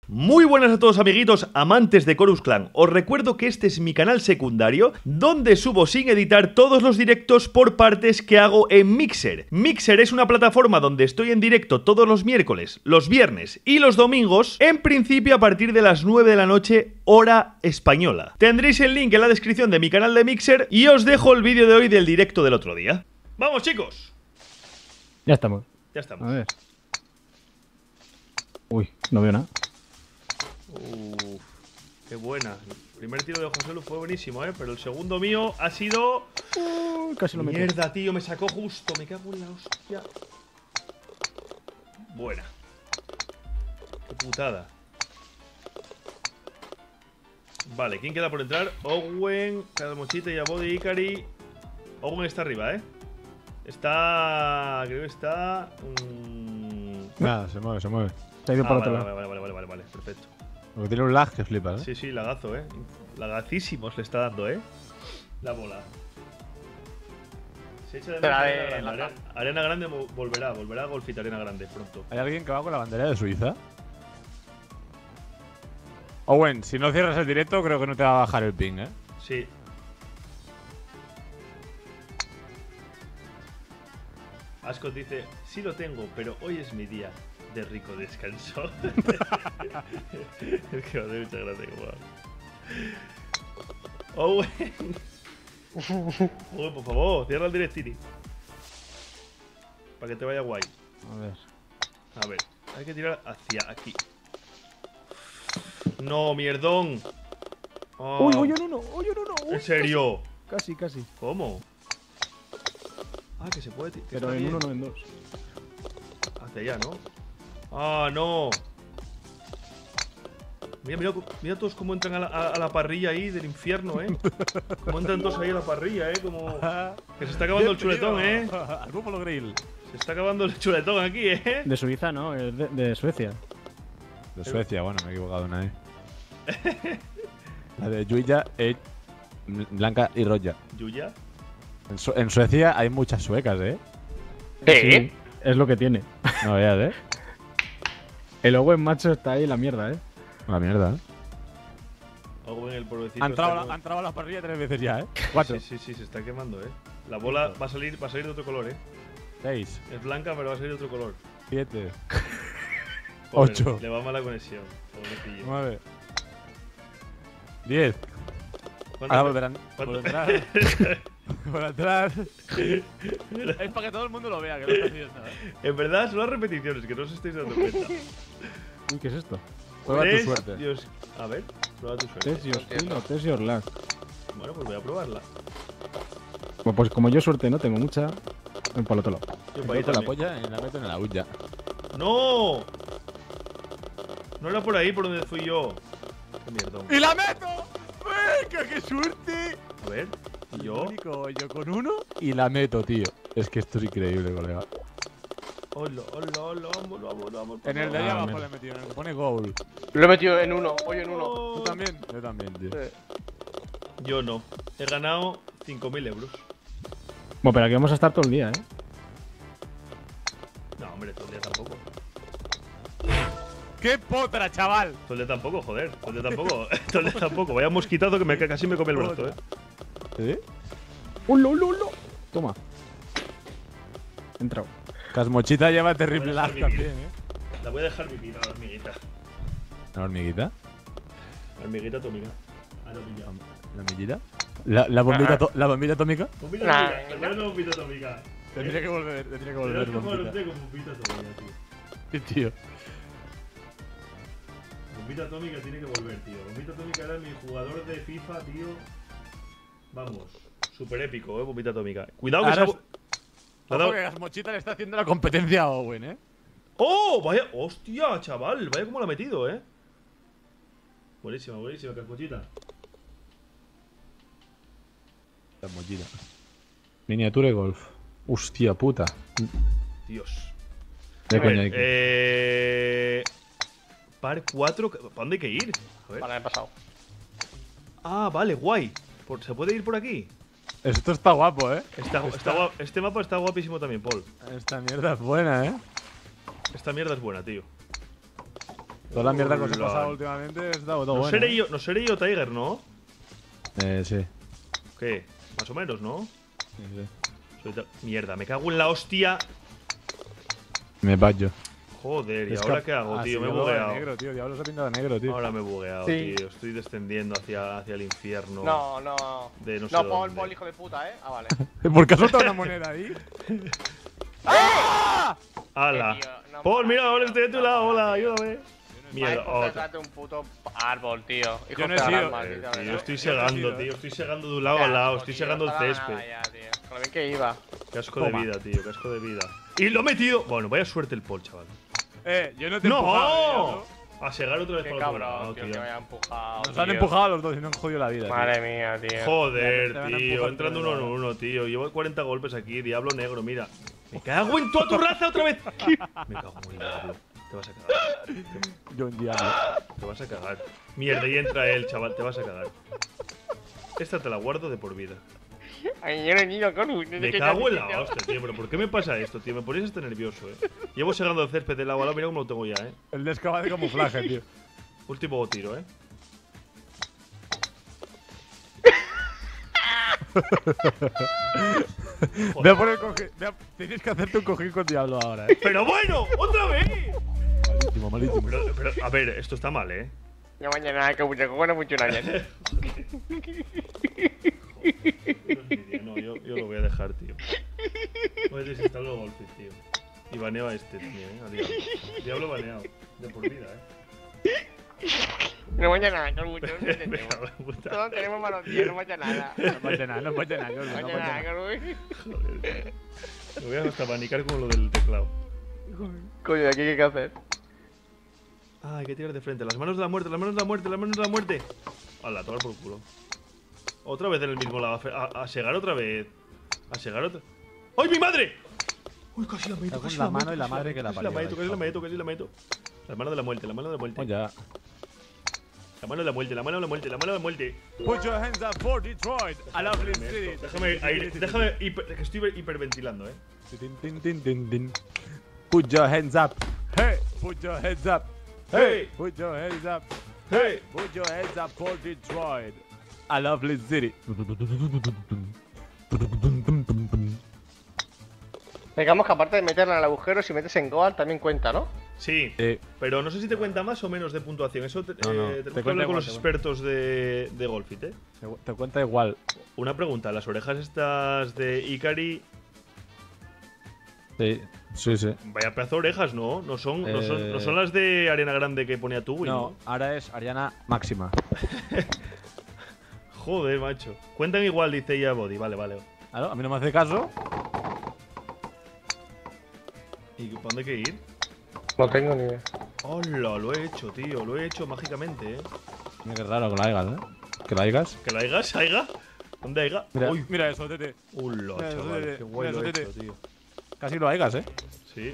Muy buenas a todos amiguitos amantes de Chorus Clan. Os recuerdo que este es mi canal secundario donde subo sin editar todos los directos por partes que hago en Mixer. Mixer es una plataforma donde estoy en directo todos los miércoles, los viernes y los domingos, en principio a partir de las 9 de la noche, hora española. Tendréis el link en la descripción de mi canal de Mixer y os dejo el vídeo de hoy del directo del otro día. ¡Vamos, chicos! Ya estamos. Ya estamos. A ver. Uy, no veo nada. Qué buena. El primer tiro de José Lu fue buenísimo, pero el segundo mío ha sido... Casi lo meto. Mierda, tío, me sacó justo. Me cago en la hostia. Buena. Qué putada. Vale, ¿quién queda por entrar? Owen, Calmochita y Abodi Ikari. Owen está arriba, Está... Creo que está... Nada, se mueve, se mueve. Se ha ido por otro vale, lado. vale, perfecto. Porque tiene un lag que flipas, Sí, lagazo, Lagacísimos le está dando, la bola. Se echa de menos arena grande volverá a Golfit Arena Grande pronto. ¿Hay alguien que va con la bandera de Suiza? Owen, si no cierras el directo, creo que no te va a bajar el ping, Sí. Ascot dice, sí lo tengo, pero hoy es mi día de rico descanso. Es que me hace mucha gracia como Owen. Owen, por favor, cierra el directini. Para que te vaya guay. A ver, hay que tirar hacia aquí. No, mierdón. Oh. Uy, un uno. ¿En serio? Casi. ¿Cómo? Ah, que se puede tirar. Pero en uno, no en dos. Hacia allá, ¿no? ¡Ah, no! Mira todos cómo entran a la parrilla ahí del infierno, Cómo entran todos ahí a la parrilla, Como... Que se está acabando el chuletón, Al Buffalo Grill. Se está acabando el chuletón aquí, De Suiza, no, es de Suecia. De Suecia, bueno, me he equivocado una vez. La de Yuya es blanca y roja. ¿Yuya? En Suecia hay muchas suecas, Sí, es lo que tiene. No veas, El Owen macho está ahí en la mierda, Una mierda, Owen, el pobrecito. Ha entrado a la parrilla 3 veces ya, 4. Sí, se está quemando, La bola va a salir de otro color, 6. Es blanca, pero va a salir de otro color. 7. Pobre, 8. Le va mala conexión. Pobrecillo. 9. 10. ¿Cuántas- Ahora volverán. cuántas- Volverán. Por atrás. Es para que todo el mundo lo vea, que no está haciendo nada. En verdad son las repeticiones, que no os estáis dando cuenta. Uy, ¿qué es esto? Prueba tu Tres, suerte. Dios. A ver, prueba tu suerte. Test your skill o test your luck. Bueno, pues voy a probarla. Bueno, pues como yo suerte no tengo mucha, voy por el otro lado. Yo Me por ahí meto la también. polla y la meto en la huya. ¡No! No era por ahí por donde fui yo. Qué mierdón. ¡Y la meto! ¡Venga, qué suerte! A ver, ¿y yo? Único, yo con uno y la meto, tío. Es que esto es increíble, colega. Hola, vamos. En el de allá abajo mira. le he metido, en el que pone goal. Lo he metido en uno, hoy en uno. ¿Tú también? Yo también, tío. Yo no. He ganado 5.000 euros. Bueno, pero aquí vamos a estar todo el día, No, hombre, todo el día tampoco. ¡Qué potra, chaval! Todo el día tampoco, joder. Todo el día tampoco. Todo el día tampoco. Vaya mosquitazo que casi me come el brazo, ¿Sí? ¡Ulo! Toma. He entrado. Casmochita lleva terrible Voy a lag dejar también, La voy a dejar vivir a la hormiguita. ¿La hormiguita? La hormiguita atómica. Ah, no, pilla. ¿La hormiguita? ¿La bombita atómica? Bombita Nah, atómica. La buena bombita atómica. Tendría que volver, Tenemos que jugar bombita. usted con bombita atómica, tío. Sí, tío. Bombita atómica tiene que volver, tío. Bombita atómica era mi jugador de FIFA, tío. Vamos. Súper épico, bombita atómica. Cuidado que Ahora esa... Le ha dado- Ojo que Casmochita le está haciendo la competencia a Owen, ¡Oh! Vaya. ¡Hostia, chaval! Vaya como la ha metido, Buenísima, Casmochita. Casmochita. Miniatura y golf. Hostia puta. Dios. De A ver, coña aquí. Par 4. ¿Para dónde hay que ir? A ver. Vale, he pasado. Ah, vale, guay. ¿Se puede ir por aquí? Esto está guapo, Este mapa está guapísimo también, Paul. Esta mierda es buena, Esta mierda es buena, tío. Toda la mierda que os he Hola. pasado últimamente está todo No bueno. seré yo Tiger, ¿no? Sí. ¿Qué? Más o menos, ¿no? Sí. Mierda, me cago en la hostia. Me vaya. Joder, ¿y ahora qué hago, tío? Me he bugueado. Negro, tío. Diablo se ha pintado de negro, tío. Ahora me he bugueado, Sí. tío. Estoy descendiendo hacia el infierno. No. De no sé No, dónde. Paul, hijo de puta, Ah, vale. ¿Por qué has soltado una moneda ahí? ¡Hala! tío, no Paul, mira, mola, ahora tío, estoy de tu no lado. mola, Hola, tío. ayúdame. Mierda, Mierda, otra. un puto árbol, tío. Hijo Yo no he de la sido, gran maldita, Tío, ¿verdad? estoy Yo no he segando, sido, tío. Estoy segando de un lado a lado. Estoy segando el césped. Con lo bien que iba. Qué asco de Toma. vida, tío. Qué asco de vida. ¡Y lo he metido! Bueno, vaya suerte el Paul, chaval. Yo no te he empujado, ¡No! A segar otra vez Qué para otro lado, cabrón, tío, que tío. me haya empujado. Nos han tío. empujado a los dos y nos han jodido la vida. tío. Madre mía, tío. Joder, Te van a tío. empujar Entrando todo uno en el uno, tío. Llevo 40 golpes aquí. Diablo negro, mira. Me cago en toda tu raza otra vez. Me cago en el diablo. Te vas a cagar. Yo un diablo. Te vas a cagar. Mierda, y entra él, chaval. Te vas a cagar. Esta te la guardo de por vida. Ay, yo no he ido con un. Me cago en la hostia, tío. Pero ¿por qué me pasa esto, tío? Me ponéis hasta nervioso, Llevo segando el césped del lado a lado. Mira cómo lo tengo ya, El de excava de camuflaje, tío. Último tiro, Voy a poner cojín. Tienes que hacerte un cojín con diablo ahora, Pero bueno, otra vez. Malísimo, malísimo. Pero, a ver, esto está mal, Ya mañana, que mucho bueno funcionaría. No, yo lo voy a dejar, tío. Voy a desinstalar los golpes, tío. Y baneo a este también, a Diablo. Diablo baneado. De por vida, No vaya nada, que mucho. Me cago en puta. Todos tenemos malos pies, no vaya nada. No pasa nada, no pasa nada, No no vaya pasa nada, nada. que Joder. Me voy a hasta abanicar como lo del teclado. Coño, ¿de aquí qué hay que hacer? Ah, hay que tirar de frente. Las manos de la muerte, las manos de la muerte, las manos de la muerte. Hala, tomar por culo. Otra vez en el mismo lado. A segar otra vez. A segar otra. ¡Ay, mi madre! Uy, casi la meto, Está con casi la la mano meto, y la casi madre que la casi la parió, meto, casi la meto, casi la meto. La mano de la muerte, la mano de la muerte. Oh, ya. La mano de la muerte, la mano de la muerte, la mano de la muerte. Put your hands up for Detroit, a lovely city. Déjame, que estoy hiperventilando, Tin, tin, tin, tin, tin. Put your hands up. Hey, put your hands up. Hey. Put your hands up. ¡Hey! Put your hands up for Detroit, a lovely city. Digamos que aparte de meterla en el agujero, si metes en Goal también cuenta, ¿no? Sí, pero no sé si te cuenta más o menos de puntuación. Eso No, tenemos te que cuenta hablar con igual, los te expertos de Golfit, Te cuenta igual. Una pregunta, las orejas estas de Ikari, Sí, sí, sí. vaya pedazo de orejas, ¿no? No son las de Arena Grande que ponía tú, No, ahora es Ariana máxima. Joder, macho. Cuentan igual, dice ella Body. Vale, vale. Claro, a mí no me hace caso. ¿Y para dónde hay que ir? No tengo ni idea. Hola, lo he hecho, tío. Lo he hecho mágicamente, Mira qué raro que la hagas, Que la hagas. ¿Que la haigas? ¿Aiga? ¿Dónde aiga? Mira, Uy. mira eso, tete. Hola, Mira, chaval. eso, Qué guay mira, lo he eso, hecho, tío. Casi lo hagas, Sí.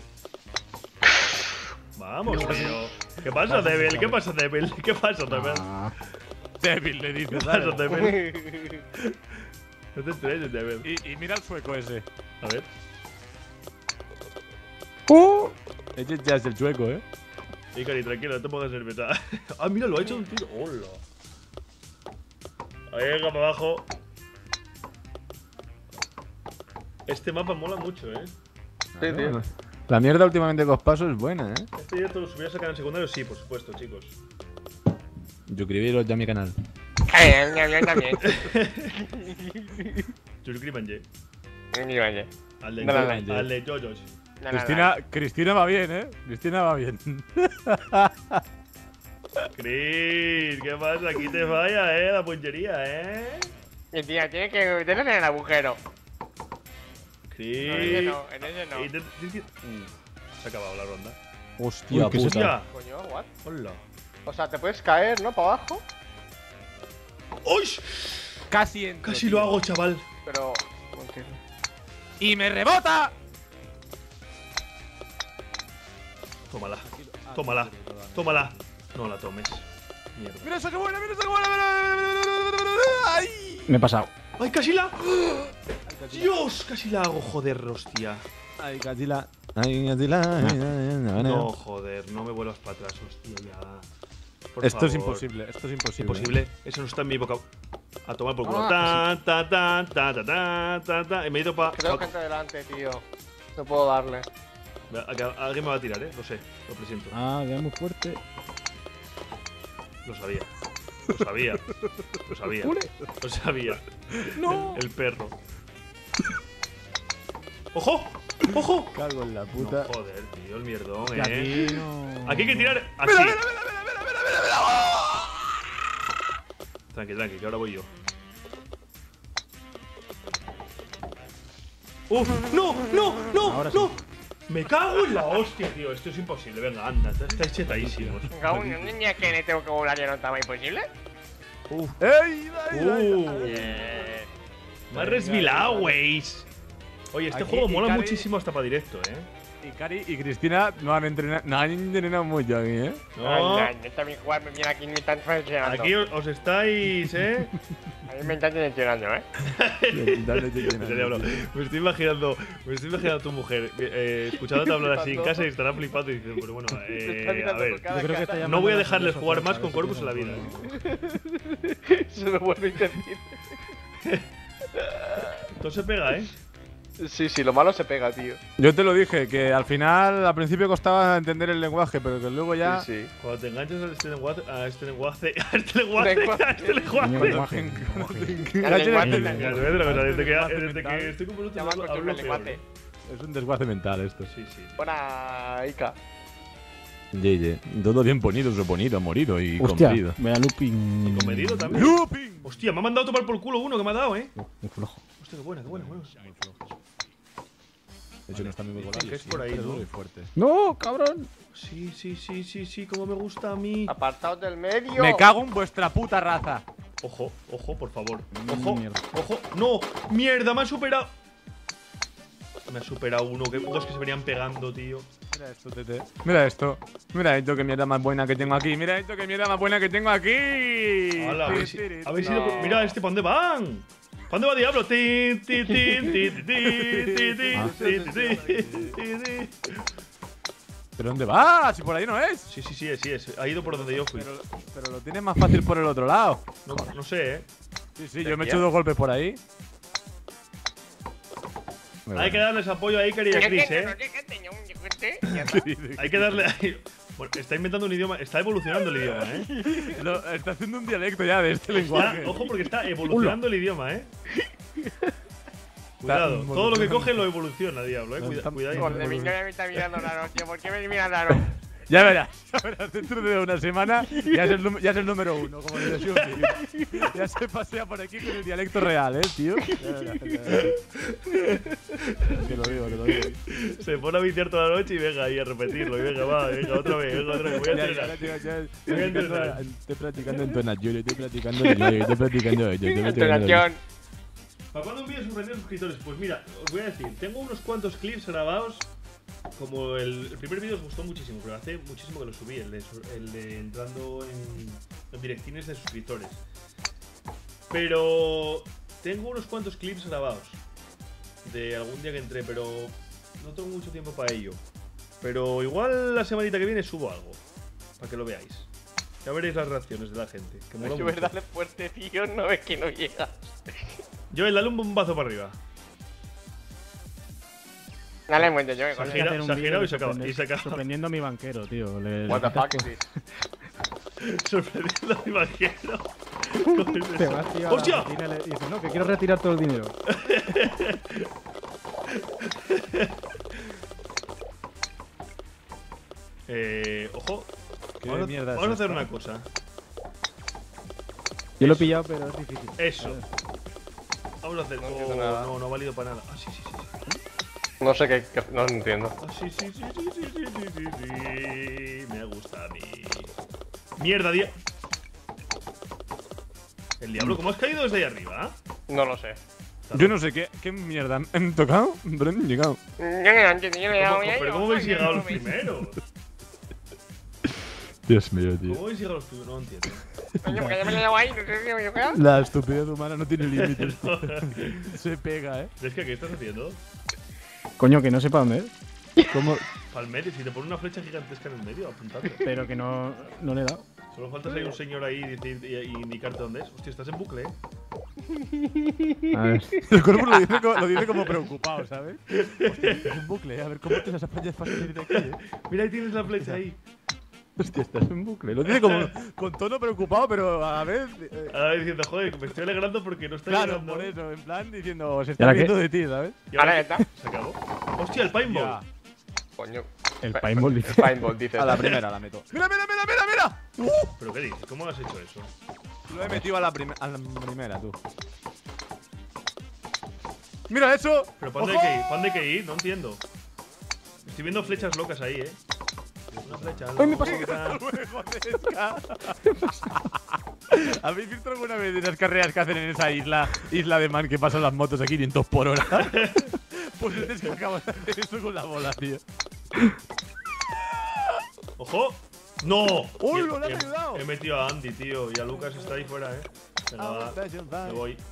Vamos, tío. ¿Qué pasa, Devil? ¿Qué pasa, Devil? ¿Qué pasa, Devil? Débil, le ¿Qué dices. pasa, ¿sabes? Devil? No te estrelles, Devil. Y mira el sueco ese. A ver. Ese ya es el sueco, Ikari, tranquilo, no te pongas nerviosa. Ah, mira, lo ha hecho un tiro. Hola. Ahí, venga, para abajo. Este mapa mola mucho, Sí, tío. La mierda últimamente que os paso es buena, Este directo lo subías a canal secundario, sí, por supuesto, chicos. Suscribiros ya a mi canal. Yo también. Suscríbanse. Ni vaya. Al de No, no, no. al de Jojos. Cristina va bien, Cristina va bien. Chris, ¿qué pasa? Aquí te falla, la punchería, Y tía, tienes que meterla en el agujero. Chris. No, en ese no, en ese no. Se ha acabado la ronda. Hostia, Uy, ¿qué es puta. ¡Hostia! Coño, what? ¡Hola! O sea, te puedes caer, ¿no? Para abajo. ¡Uy! Casi entro, Casi tío. lo hago, chaval. Pero. no entiendo. ¡Y me rebota! Tómala. Tómala. Tómala. No la tomes. Mierda. ¡Mira esa que buena, mira esa que buena! ¡Ay! Me he pasado. ¡Ay, casi la! ¡Dios! Casi la hago, joder, hostia. Ay, casi la. No, joder, no me vuelvas para atrás, hostia, ya. Por Esto es favor. imposible, esto es imposible. Imposible, eso no está en mi boca. A tomar por culo. Ah, Y me he ido para. Creo gente delante, tío. No puedo darle. Alguien me va a tirar, lo sé, lo presiento. Ah, queda muy fuerte. Lo sabía. Lo sabía. Lo sabía. Lo sabía. ¡No! El perro. ¡Ojo! ¡Ojo! Cago en la No, puta. joder, tío, el mierdón, Y aquí no. Aquí hay que tirar así. Tranqui, tranqui, que ahora voy yo. ¡Uf! ¡No! ¡No! ¡No! Ahora ¡No! Me cago en la hostia, tío. Esto es imposible. Venga, anda, estáis chetadísimos. Venga, una niña que en este vocabulario no estaba imposible. Uf. ¡Ey! ¡Ey! Me ha resvilado, weis. Oye, este Aquí juego mola Ikari- muchísimo hasta para directo, Y Cari y Cristina no han entrenado mucho aquí, ¿eh? No, Ay, neta, mi jugar me viene aquí me están traicionando. aquí os estáis, A mí me están traicionando, En serio, bro. Me estoy imaginando a tu mujer escuchándote hablar así en casa y estará flipando y diciendo, pero bueno, a ver. Yo creo que está No llamando voy a la dejarles Sofía jugar más a con ver si Corvus en la tiene vida. algún Se me vuelve a interrumpir. Todo se pega, Sí, sí, lo malo se pega, tío. Yo te lo dije, que al final, al principio costaba entender el lenguaje, pero que luego ya. Sí, sí. Cuando te enganchas a este lenguaje, a este lenguaje. Lenguaje. Mira, te voy a decir una cosa, desde que estoy con vosotros Ya más hablo con el peor. lenguaje. Es un desguace mental esto. Sí, sí. Buena, Ika. Ye. Todo bien ponido, reponido, morido y Hostia, comprido. me da looping. Comedido también. ¡Looping! Hostia, me ha mandado a tomar por culo uno que me ha dado, Muy flojo. Hostia, qué buena, qué buena. De hecho, no está muy Dicen volado. que es por ahí, ¿no? Muy fuerte. ¡No, cabrón! Sí, como me gusta a mí. Apartaos del medio. Me cago en vuestra puta raza. Ojo, por favor. Ojo, Mierda. ojo. No, mierda, me ha superado. Me ha superado uno, dos que se venían pegando, tío. Mira esto, Tete. Mira esto. Mira esto, qué mierda más buena que tengo aquí. Mira esto, qué mierda más buena que tengo aquí. Hala, habéis ido. No. Mira, este, ¿para dónde van? ¿Para dónde va Diablo? Tin, tin, tin, tin, tin, tin, tin, tin, tin, tin. ¿Pero dónde vas? Si por ahí no es. Sí, es. Ha ido por donde yo fui. Pero lo tienes más fácil por el otro lado. No sé, Sí, yo me he hecho 2 golpes por ahí. Hay que darles apoyo a Iker y a Chris, Hay que darle. Bueno, está inventando un idioma. Está evolucionando el idioma, Está haciendo un dialecto ya de este lenguaje. Ojo, porque está evolucionando el idioma, Cuidado, Está todo lo que coge lo evoluciona, Diablo, Cuidado. Por de mi novia me está mirando raro, tío. ¿Por qué me mira raro? Ya verás, dentro de una semana ya es el número 1, como le decía un vídeo. Ya se pasea por aquí con el dialecto real, tío. Ya verás. Te lo digo. Se pone a viciar toda la noche y venga ahí a repetirlo. Y venga, otra vez. Voy a entrenar. Estoy practicando entonación, estoy practicando. Entonación. ¿Para cuándo envío sus rendidos suscriptores? Pues mira, os voy a decir, tengo unos cuantos clips grabados. Como el primer vídeo os gustó muchísimo, pero hace muchísimo que lo subí, el de entrando en directines de suscriptores. Pero tengo unos cuantos clips grabados de algún día que entré, pero no tengo mucho tiempo para ello. Pero igual la semanita que viene subo algo, para que lo veáis. Ya veréis las reacciones de la gente, que mola Es que mucho. verdad es fuerte, tío. No ves que no llega. Joel, dale un bombazo para arriba. Dale en cuenta, yo me Se ha conozco. girado, se ha girado y se acaba. Y se acaba. Sorprendiendo a mi banquero, tío. What the fuck is this? Sorprendiendo a mi banquero. Te vas, tío, a la ¡Hostia! oficina y le dices, no, que quiero retirar todo el dinero. Ojo. ¿Qué Vamos mierda es a hacer esta? una cosa. Yo lo he pillado, pero es difícil. Eso. Vamos a hacer. No entiendo nada. No ha valido para nada. Ah, sí. No sé qué. No entiendo. Ah, sí. Me gusta a mí. Mierda, El diablo, ¿cómo has caído desde ahí arriba? No lo sé. Yo no sé qué mierda. ¿Han tocado? Pero han llegado. ¿Pero cómo habéis llegado los primeros? Dios mío, tío. ¿Cómo habéis llegado los primeros? No entiendo. Coño, porque ya me lo llevo ahí, no sé si me voy a La estupidez humana no tiene límites. Se pega, Es que, ¿qué estás haciendo? Coño, que no sepa dónde es. ¿Cómo? Al medio, si te pone una flecha gigantesca en el medio, apuntando. Pero que no le he dado. Solo falta salir un señor ahí y indicarte dónde es. Hostia, estás en bucle, A ver. El Corvus lo dice como preocupado, ¿sabes? Hostia, es un bucle, a ver cómo te las apañas para salir de aquí, Mira, ahí tienes la flecha ahí. Hostia, estás en bucle. Lo dice como con tono preocupado, pero a la vez. Ahora diciendo, joder, me estoy alegrando porque no está Claro, llegando. por eso, en plan diciendo, se ¿Y ahora está qué? viendo de ti, ¿sabes? Y ahora Ahora ya está. se acabó. Hostia, el paintball. Ya. Coño. El paintball dice. Paintball, dice. A la primera la meto. ¡Mira, mira, mira, mira, mira! ¿Pero qué dices? ¿Cómo has hecho eso? Lo he metido a la primera, tú. ¡Mira eso! ¿Pero para dónde hay que ir? ¿Para dónde hay que ir? No entiendo. Estoy viendo flechas locas ahí, Una flecha ¡Ay, me pasó! loca. ¿Habéis visto alguna vez esas carreras que hacen en esa isla de Man que pasan las motos a 500 por hora? Pues es que acabas de hacer eso con la bola, tío. ¡Ojo! ¡No! ¡Uy, lo has ayudado! He metido a Andy, tío, y a Lucas está ahí fuera, Venga, va, me voy.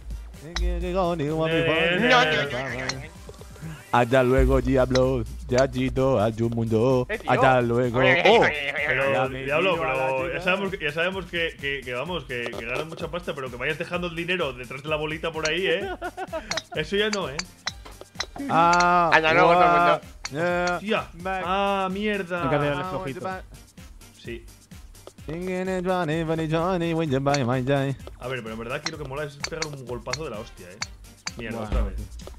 Hasta luego, Diablo. Yachito, a tu mundo. tío. Hasta luego. Oye, ¡Oh! Pero, Ya me Diablo, tiro a la pero chica. ya sabemos que vamos, que ganas mucha pasta, pero que vayas dejando el dinero detrás de la bolita por ahí, Eso ya no, Ah, Hasta luego, todo el mundo. Yeah. Tía. Back. Ah, mierda. Hay que hacerle flojito. Sí. A ver, A ver, pero en verdad quiero que mola es pegar un golpazo de la hostia, Mierda, Bueno, otra vez.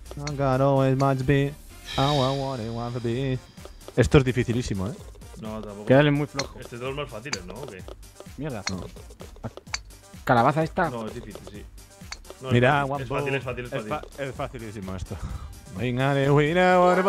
Esto es dificilísimo, No, tampoco. Quédale muy flojo. Este es de los más fáciles, ¿no? ¿O qué? Mierda. Calabaza esta. No, es difícil, sí. No, Mira, es fácil, es fácil, es fácil. Es facilísimo esto. Minecraft.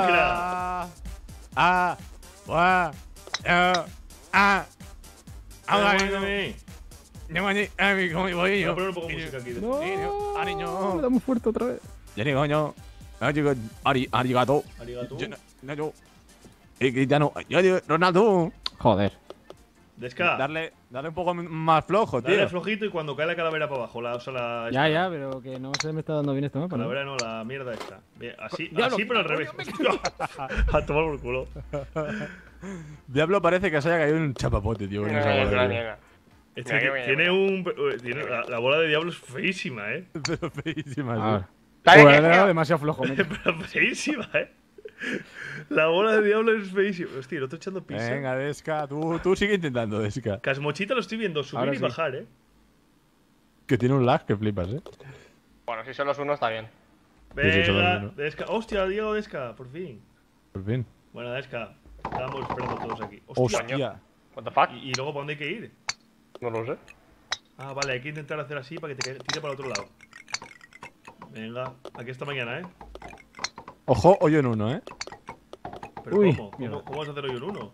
Ah, ah, ah. Ayúdame. ¿Cómo voy Voy yo? a poner un poco de música aquí. No, me da muy fuerte otra vez. Ya digo yo. Arigato. Arigato. Yo. Cristiano. Yo digo, Ronaldo. Joder. Desca. Darle un poco más flojo, Dale tío. flojito y cuando cae la calavera para abajo, o sea, la Ya, pero que no se me está dando bien esto, ¿no? calavera no, la mierda esta. Bien, así, Diablo, así pero al revés. A tomar por culo. Diablo parece que se haya caído en un chapapote, tío. en esa bola, tío. Este Mira, mira, tiene la bola de diablo es feísima, Pero feísima, A tío. ver. ¿Sabes Joder, qué? le he dado demasiado flojo. Pero feísima, La bola de diablo es feísima. Hostia, lo estoy echando pizza. Venga, Desca, tú sigue intentando, Desca. Casmochita lo estoy viendo subir Ahora y sí. bajar, Que tiene un lag que flipas, Bueno, si son los unos está bien. Sí, solo Venga, uno. Desca. Hostia, Diego Desca, por fin. Por fin. Bueno, Desca, estábamos esperando todos aquí. Hostia. Hostia. What the fuck? ¿Y luego para dónde hay que ir? No lo sé. Ah, vale, hay que intentar hacer así para que te tire para el otro lado. Venga, aquí esta mañana, Ojo, hoyo en uno, Pero Uy, ¿cómo? mierda. ¿Cómo vas a hacer hoyo en uno?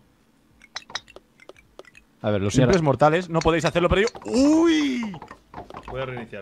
A ver, los Mierda. simples mortales no podéis hacerlo, pero yo. ¡Uy! Voy a reiniciar.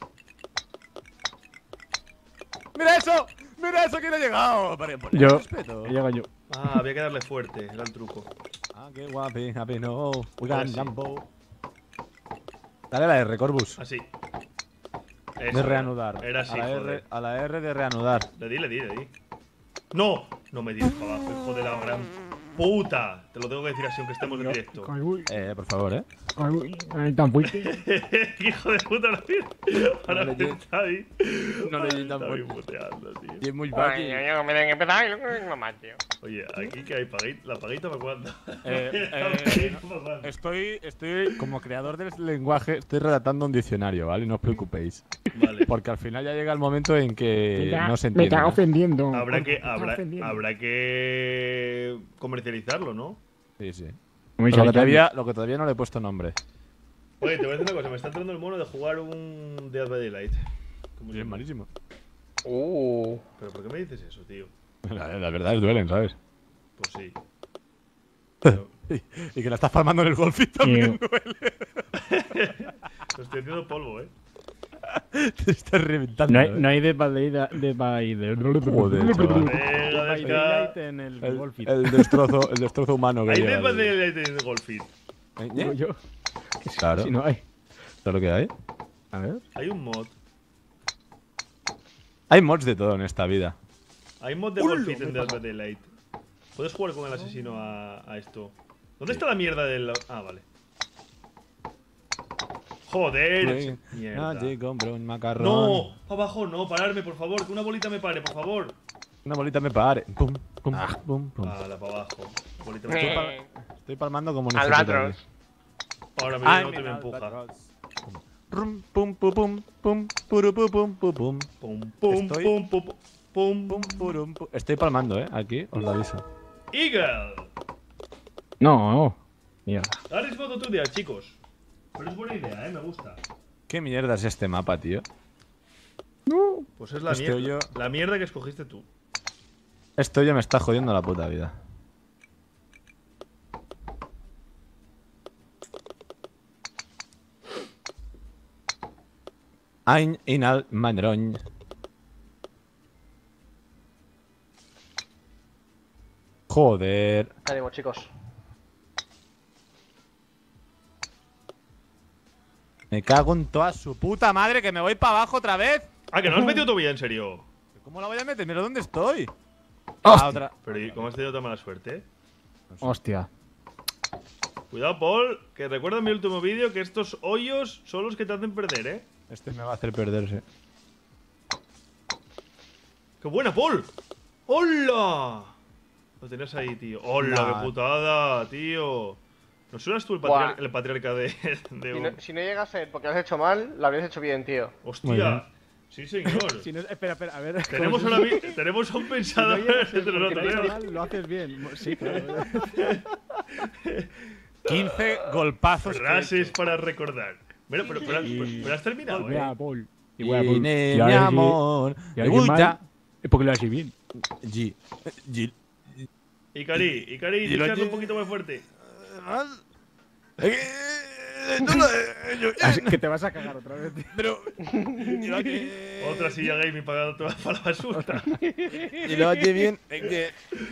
¡Mira eso! ¡Mira eso que no ha llegado! Para poner Yo. respeto. He llegado yo. Ah, había que darle fuerte, era el truco. Ah, qué guapi, happy no. We Ahora got sí. Jumbo. Dale a la R, Corbus. Así. De Eso, reanudar. Era así, a, la R, joder. a la R de reanudar. Le di. ¡No! No me digas para abajo, hijo de la gran puta. Te lo tengo que decir así, aunque estemos en directo. Por favor, Tan fuerte. Hijo de puta, ahora No le está ahí. no le di tan Está bien fuerte. puteando, tío. Y es muy Ay, fácil. yo me tengo que empezar y luego no más, tío. Oye, aquí que hay la paguita para cuándo. Eh, La paguita para cuándo. Estoy, como creador del lenguaje, estoy redactando un diccionario, ¿vale? No os preocupéis. Vale. Porque al final ya llega el momento en que no se Me entiende. está ¿no? ofendiendo. Habrá que comercializarlo, ¿no? Sí, sí. Muy Pero chato. lo que todavía no le he puesto nombre. Oye, te voy a decir una cosa, me está entrando el mono de jugar un Dead by Daylight. ¿Cómo se Es llama? malísimo. ¿Pero por qué me dices eso, tío? La verdad es duelen, ¿sabes? Pues sí. Pero Y que la estás farmando en el golfito también duele. lo estoy haciendo polvo, Te estás reventando. No hay de Badleida. De Joder, chaval. Venga, Desca. Daylight en el El, Golfit. el destrozo humano que Hay llega Dead by al- Daylight en el Golfit. Digo yo. Claro. Si no hay. ¿Sabes lo que hay? A ver. Hay un mod. Hay mods de todo en esta vida. Hay mod de Golfit en Dead by Daylight. Puedes jugar con el asesino a esto. ¿Dónde está la mierda del...? Ah, vale. Joder. Mierda. Nadie compra un macarrón. No, abajo no, pararme, por favor. Que una bolita me pare, por favor. Una bolita me pare. Pum, pum, pum, pum. Para abajo. Bolita me pare. Estoy palmando como un Albatros. Ahora mismo no te me empuja. Pum, pum, pum, pum, pum, puru, pum, pum, pum, pum. Pum, pum, Estoy- pum, pum, pum, Pum, purum, pum. Estoy palmando, aquí, os lo aviso. Eagle. No, mierda. Ahora es modo tuya, chicos. Pero es buena idea, me gusta. ¿Qué mierda es este mapa, tío? Pues es la Este mierda. hoyo- La mierda que escogiste tú. Esto ya me está jodiendo la puta vida. Ein inal manroñ. Joder. Ánimo, chicos. Me cago en toda su puta madre que me voy para abajo otra vez. Ah, que no has metido todavía, en serio. ¿Cómo la voy a meter? Mira dónde estoy. Hostia. otra. Pero ¿y cómo has tenido tan mala suerte? Hostia. Cuidado, Paul, que recuerda en mi último vídeo que estos hoyos son los que te hacen perder, ¿eh? Este me va a hacer perderse. ¡Qué buena, Paul! ¡Hola! Lo tenías ahí, tío. ¡Hola, Nah. qué putada, tío! ¿No suenas tú el, Buah. el patriarca de Si no llegas a ser porque lo has hecho mal, lo habrías hecho bien, tío. Muy ¡Hostia! bien. Sí, señor. Si no, espera, a ver. Tenemos, tenemos a un pensador entre nosotros, ¿eh? Lo haces bien. Sí, claro. 15 golpazos. Frases para recordar. Bueno, pero has terminado, Mira, ¿eh? Paul. Vine, Si mi alguien- amor. si Me alguien gusta. mal, es porque lo haces bien. G. G. Icari, tienes que darle un poquito más fuerte. Así que te vas a cagar otra vez, tío. Pero. Otra silla gaming para la basura. Y lo hace bien. Que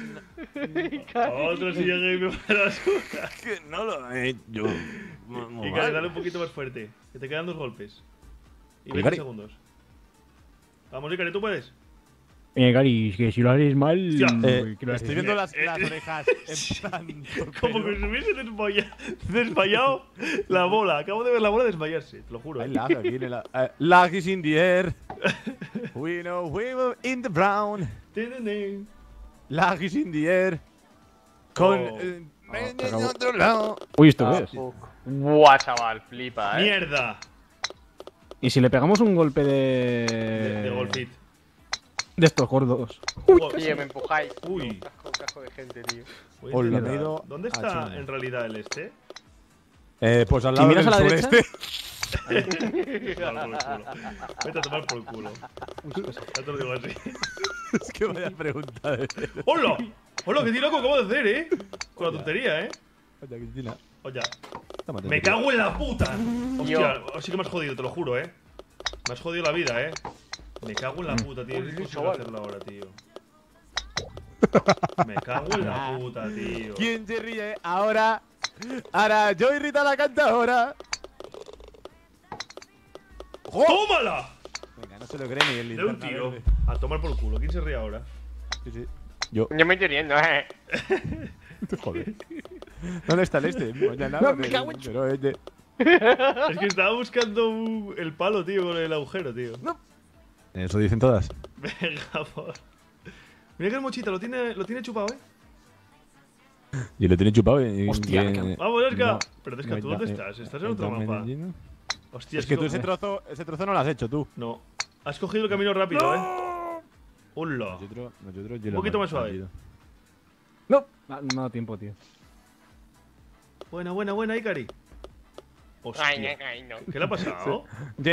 Otra silla gaming para la basura. no lo he hecho. Icari, dale un poquito más fuerte. Que te quedan 2 golpes. Y 20 Icari. segundos. Vamos, Icari, tú puedes. Gary, que si lo haces mal. Hostia. que lo haces Estoy bien. viendo las orejas en plan. Como que se hubiese desmayado la bola. Acabo de ver la bola desmayarse, te lo juro. Hay ¿eh? lag aquí en el. Lag is in the air. We know we were in the brown. Lag is in the air. Con. Oh. te En acabo. otro lado. Uy, esto Ah, ves. fuck. Buah, chaval, flipa, ¡Mierda! Y si le pegamos un golpe De golfit. de estos gordos. Tío, me empujáis. Uy. Casco de gente, tío. Voy a Hola, intentar- me he ido ¿Dónde a está China. en realidad el este? Pues al Si lado miras del a la derecha- sureste. Tomar por el culo. Vete a tomar por el culo. Ya te lo digo así. Es que vaya pregunta de. ¡Hola! ¡Hola, qué tío loco acabo de hacer, eh! Con la tontería, eh. Oye, Cristina. Oye, Tómate, me tío. cago en la puta. Hostia, sí que me has jodido, te lo juro, eh. Me has jodido la vida, eh. Me cago en la puta, tío. Es imposible chaval. hacerlo ahora, tío. Me cago en la puta, tío. ¿Quién se ríe ahora? Ahora yo y Rita la cantadora. ¡Tómala! Venga, no se lo cree ni el De un linterna tiro. verde. A tomar por culo. ¿Quién se ríe ahora? Sí, sí. Yo. Yo me estoy riendo, Joder. ¿Dónde está el este? Mañana. No, me cago en pero este. Es que estaba buscando el palo, tío, con el agujero, tío. Eso dicen todas. Venga, por. Mira que el mochita lo tiene chupado, eh. Y lo tiene chupado. Y Hostia, que- me Vamos, Esca. No. Pero Esca, ¿tú dónde estás? ¿Estás en otro mapa? Hostia, Es que tú no- ese trozo no lo has hecho tú. No. Has cogido el camino rápido, eh. Hola. Nosotros Un poquito más suave. No, no me ha dado tiempo, tío. Buena, Ikari. Hostia. Ay, no. ¿Qué le ha pasado?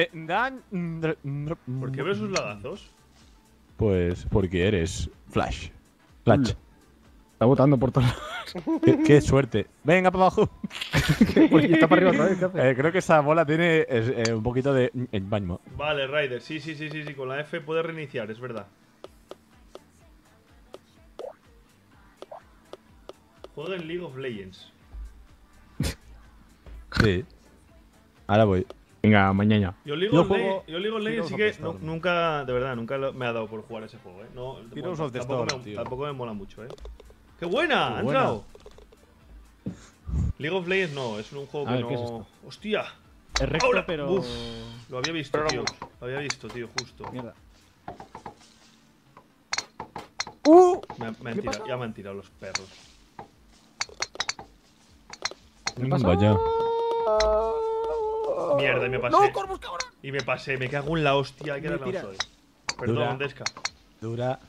¿Por qué veo sus lagazos? Pues porque eres Flash. Flash. Está botando por todos lados. Qué suerte. Venga para abajo. Pues está para arriba otra vez, ¿qué hace? Creo que esa bola tiene un poquito de baño. Vale, Ryder. Sí. Con la F puedes reiniciar, es verdad. Juega en League of Legends. Sí. Ahora voy. Venga, mañana. Yo League Yo of juego Legends sí Heroes que of the Storm. nunca, de verdad, nunca me ha dado por jugar ese juego, ¿eh? No, Heroes of the tampoco Storm, me, tío. tampoco me mola mucho, ¿eh? ¡Qué buena! Qué ¡Ha buena. entrado! League of Legends no, es un juego A que ver, ¿qué es no. esto? ¡Hostia! Es recto, Ahora. pero. Uf. Lo había visto, Pero tío. mucho. Lo había visto, tío, justo. Mierda. Ya me han tirado los perros. ¿Qué pasa? Vaya. Mierda, y me pasé. ¡No, Corvus, cabrón! Y me pasé, me cago en la hostia. Hay que Me darle tiras. más hoy. Perdón, Dura. Desca. Dura.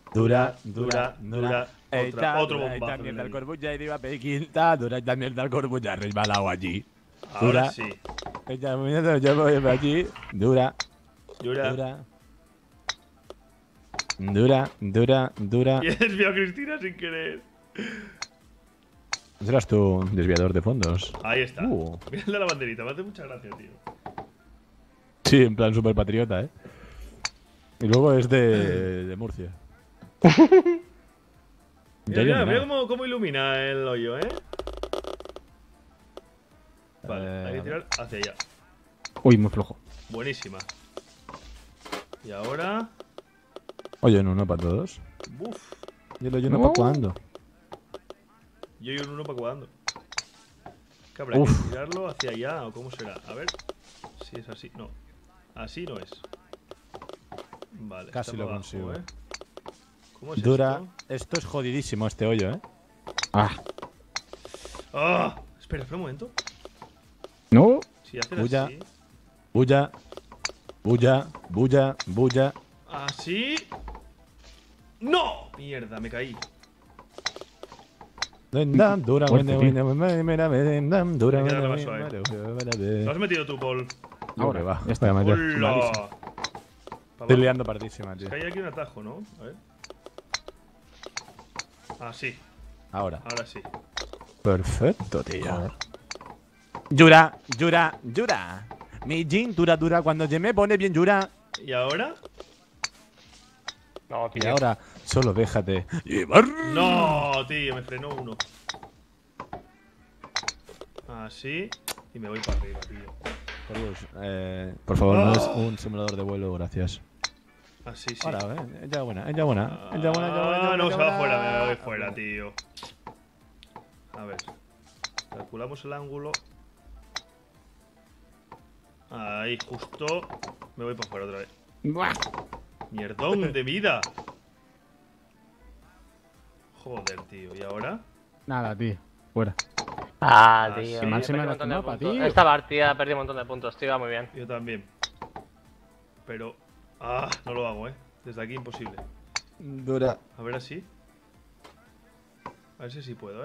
Otro bombazo. También en del el- Corbulla y iba Pequinta. Dura también del Corbulla resbalado allí. Ahora Dura. sí. Ella me yo voy allí. Dura. Dura. Dura. Y he desviado a Cristina sin querer. Serás tú un desviador de fondos. Ahí está. Uh. Mira la banderita, me hace mucha gracia, tío. Sí, en plan super patriota, ¿eh? Y luego es de Murcia. Mira, Ya mira, mira iluminado. cómo ilumina el hoyo, ¿eh? Vale, hay que a tirar hacia allá. Uy, muy flojo. Buenísima. Y ahora. Oye, no para todos. Buf. Y el hoyo no No. para cuándo. Yo y un uno para cuando. ¿Qué habrá Uf. que tirarlo hacia allá o cómo será? A ver. Si es así. No. Así no es. Vale. Casi está lo para abajo, consigo. ¿eh? ¿Cómo es Dura. esto? Esto es jodidísimo este hoyo, ¿eh? Ah, ¡Ah! Espera, espera un momento. no. Si haces Bulla. así. Bulla. Así. ¡No! Mierda, me caí. Dura, Fuerte, tío. dura. Hay que darle más suave. Lo has metido tú, Paul. Ahora va. Ya está. Voy a meter. ¡Hola! malísimo. Pa' Estoy abajo. liando partísima, tío. Es que hay aquí un atajo, ¿no? A ver. Así. Ahora. Ahora sí. Perfecto, tío. Yura. Mi jean dura. Cuando ya me pone bien Yura. ¿Y ahora? No, Y tío. ahora solo déjate llevar. ¡No, tío! Me frenó uno. Así. Y me voy para arriba, tío. Por favor, no Oh. es un simulador de vuelo, gracias. Así, sí. Ahora, ella buena. Ah, no, se va fuera, me voy fuera, tío. A ver. Calculamos el ángulo. Ahí, justo. Me voy para fuera otra vez. Buah. Mierdón de vida. Joder, tío. ¿Y ahora? Nada, tío. Fuera. Ah, Ah, tío. sí. he Mal se me perdido ha un montón de lastimado, puntos. tío. Esta partida perdí un montón de puntos, tío. Va muy bien. Yo también. Pero. Ah, no lo hago, Desde aquí imposible. Dura. A ver así. A ver si sí puedo,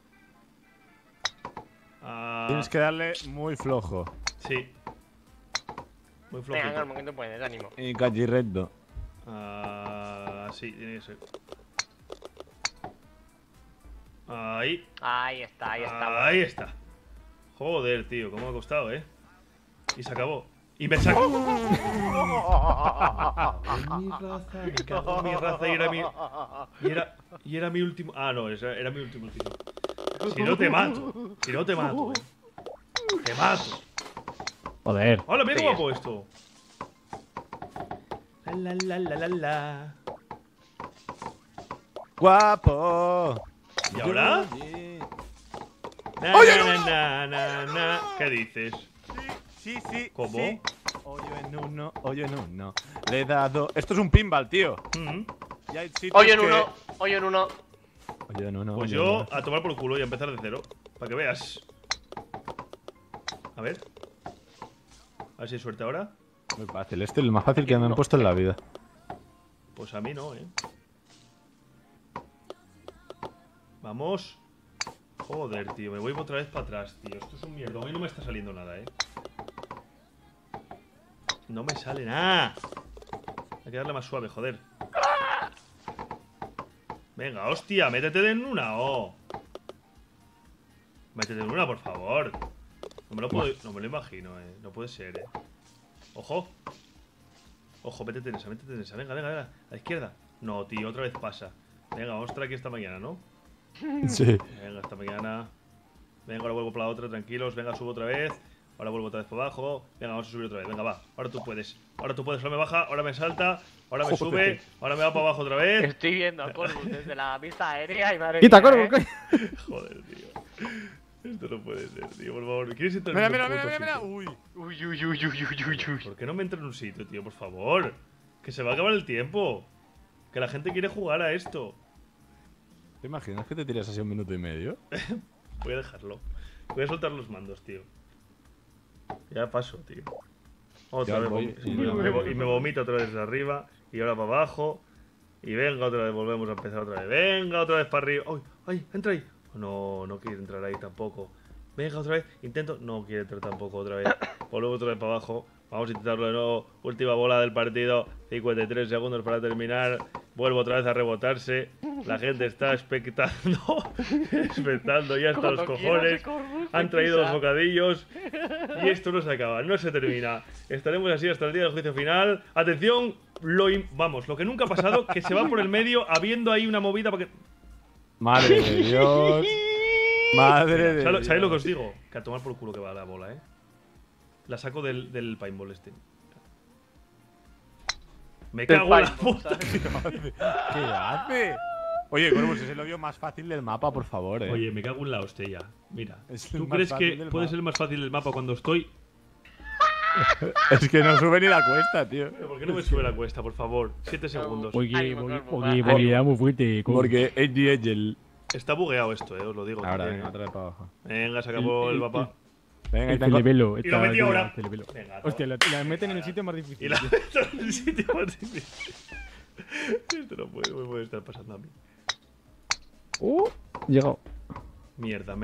Ah, Tienes que darle muy flojo. sí. Muy Venga, flojito. Norman, que tú puedes, ánimo. Y cachirrecto. Sí, tiene que ser. Ahí. Ahí está, ahí está. Ahí está. Joder, tío, cómo me ha costado, Y se acabó. Y me sacó. Mi raza, me cago en mi raza y era mi. Y era mi último. Ah, no, era mi último tiro. Si no te mato. Si no te mato, Te mato. Joder. Hola, mira Sí. cómo ha puesto. La. ¡Guapo! ¿Y ahora? Oye. Na. ¿Qué dices? Sí. ¿Cómo? Sí. Hoyo en uno. Le he dado. Esto es un pinball, tío. Y hay sitios Hoyo en que- uno, hoyo en uno. Hoyo en uno. Pues hoyo en yo uno. a tomar por culo y a empezar de cero. Para que veas. A ver. A ver si hay suerte ahora. Muy fácil. Este es el más fácil que me han puesto en la vida. Pues a mí no, Vamos. Joder, tío. Me voy otra vez para atrás, tío. Esto es un mierdón y no me está saliendo nada, No me sale nada. Hay que darle más suave, joder. Venga, hostia, métete en una, Métete en una, por favor. No me lo puedo, no me lo imagino, No puede ser, Ojo. Ojo, métete en esa. Venga. A la izquierda. No, tío, otra vez pasa. Venga, vamos a estar aquí esta mañana, ¿no? Sí. Venga, esta mañana. Venga, ahora vuelvo para la otra, tranquilos. Venga, subo otra vez. Ahora vuelvo otra vez para abajo. Venga, vamos a subir otra vez. Venga, va. Ahora tú puedes. Ahora tú puedes. Ahora me baja, ahora me salta, ahora me sube, ahora me va para abajo otra vez. Estoy viendo a Corvus desde la vista aérea y madre ¡Quita, mía, Corvus! coño! Joder, tío. Esto no puede ser, tío. Por favor, ¿quieres entrar Mira, en mira, un mira, puto mira, mira. sitio? Uy. Uy, uy, uy, uy, uy, uy, uy. ¿Por qué no me entra en un sitio, tío? Por favor. Que se va a acabar el tiempo. Que la gente quiere jugar a esto. ¿Te imaginas que te tiras así 1 minuto y medio? Voy a dejarlo. Voy a soltar los mandos, tío. Ya paso, tío. Otra Ya vez. voy. Y me vomito otra vez de arriba. Y ahora para abajo. Y venga, otra vez. Volvemos a empezar otra vez. Venga, otra vez para arriba. ¡Ay! ¡Ay! ¡Entra ahí! No, no quiere entrar ahí tampoco. Venga, otra vez. Intento. No quiere entrar tampoco otra vez. Volvemos otra vez para abajo. Vamos a intentarlo de nuevo. Última bola del partido. 53 segundos para terminar. Vuelvo otra vez a rebotarse. La gente está expectando. Expectando ya hasta los cojones. Han traído los bocadillos. Y esto no se acaba, no se termina. Estaremos así hasta el día del juicio final. Atención, vamos, lo que nunca ha pasado, que se va por el medio habiendo ahí una movida para que. Madre de Dios. Madre de Dios. ¿Sabéis lo que os digo? Que a tomar por culo que va la bola, La saco del paintball este. Me cago en la puta. ¿Qué hace? Oye, Corvus, es el hoyo más fácil del mapa, por favor, Oye, me cago en la hostia. Mira, Es el ¿tú más crees fácil que del puede mapa. ser más fácil el mapa cuando estoy? Es que no sube ni la cuesta, tío. ¿Por qué no me sube la cuesta, por favor? 7 segundos. Porque muy fuerte. Corvus. Porque es el. Está bugueado esto, os lo digo. Ahora, también. venga, otra vez para abajo. Venga, se acabó el papá. Venga, y El tengo. Celebelo. Y lo metí ahora. Celebelo. Venga, Hostia, la meten en el sitio más difícil. Y la meto en el sitio más difícil. Esto no me puede estar pasando a mí. Llegado. Mierda,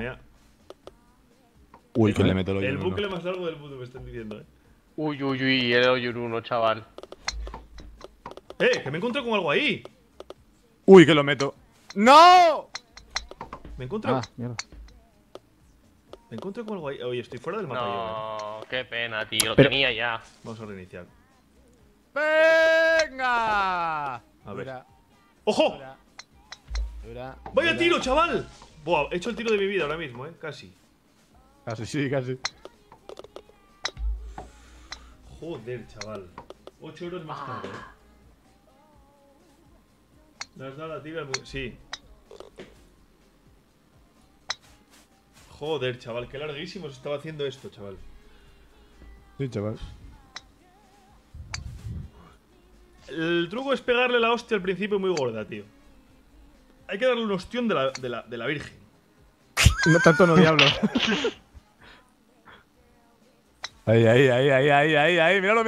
Uy, que le meto el hoyo. El en uno. bucle más largo del mundo me están diciendo, Uy, uy, uy, el hoyo en uno, chaval. Que me encuentro con algo ahí. Uy, que lo meto. ¡No! Me encuentro, Mierda. me encuentro con algo ahí. Oye, estoy fuera del mapa yo, No, qué pena, tío. Lo Pero- tenía ya. Vamos a reiniciar. ¡Venga! A ver. Dura, ¡Ojo! dura, dura, ¡Vaya dura. tiro, chaval! Buah, he hecho el tiro de mi vida ahora mismo, casi. Casi, sí, casi. Joder, chaval. 8 euros más caro, ¿Le has dado la tibia al Sí. Joder, chaval, qué larguísimo se estaba haciendo esto, chaval. Sí, chaval. El truco es pegarle la hostia al principio muy gorda, tío. Hay que darle un ostión de la Virgen. No tanto no diablo. Ahí. Míralo.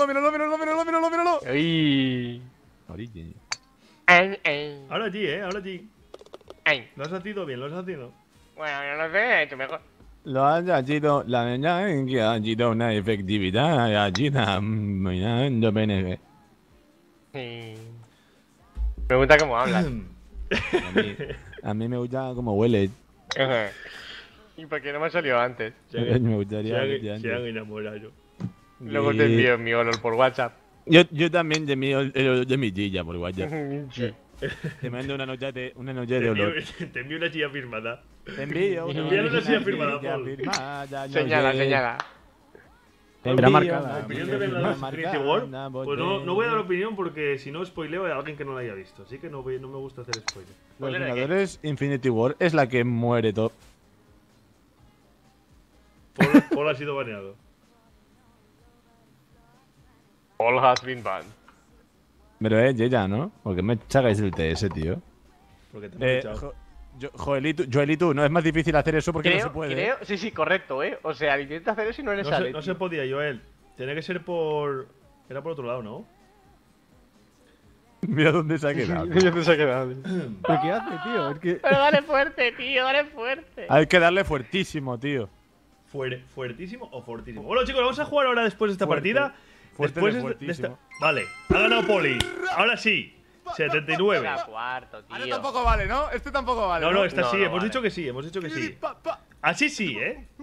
Uy. Origi. Ahora allí, ahora allí. Ay. Lo has haciendo bien, lo has haciendo. Bueno, yo no sé, he hecho mejor. Lo ha sido la niña en que ha sido una efectividad allí mirando PNG. Sí. Me gusta cómo hablas. A mí me gusta cómo huele. ¿Y por qué no me ha salido antes? Me gustaría Se han enamorado. Luego te envío mi olor por WhatsApp. Yo también de mi tía por WhatsApp. Sí. Te mando una noche de olor. Te envío una chilla firmada. Te envío Envíale una silla firmada, silla Paul. firmada, Señala, no sé. señala. Tendrá Envío marcada. una Opinión de silla Vengadores firmada, Infinity War. una Pues no voy a dar botella. opinión porque si no spoileo a alguien que no la haya visto. Así que no me gusta hacer spoiler. Los ¿Spoiler de qué? Vengadores Infinity War es la que muere todo. Paul ha sido baneado. All has been banned. Pero es ella, ¿no? Porque me sacáis el TS, tío. Porque te he echado. Joelito, no es más difícil hacer eso porque no se puede. Creo, sí, correcto, ¿eh? O sea, intenta hacer eso y no le sale. No se podía, Joel. Tenía que ser por. Era por otro lado, ¿no? Mira dónde se ha quedado. ¿Dónde se ha quedado? ¿Pero qué hace, tío? Es que. Pero dale fuerte, tío, dale fuerte. Hay que darle fuertísimo, tío. ¿Fuertísimo o fortísimo? Bueno, chicos, vamos a jugar ahora después de esta Fuerte. partida. Fuerte Después de de esta. fuertísimo. Vale, ha ganado Poli. Ahora sí. 79. Era cuarto, tío. Ahora tampoco vale, ¿no? Este tampoco vale. No, esta No, sí, no hemos vale. dicho que sí, Así sí, ¿eh?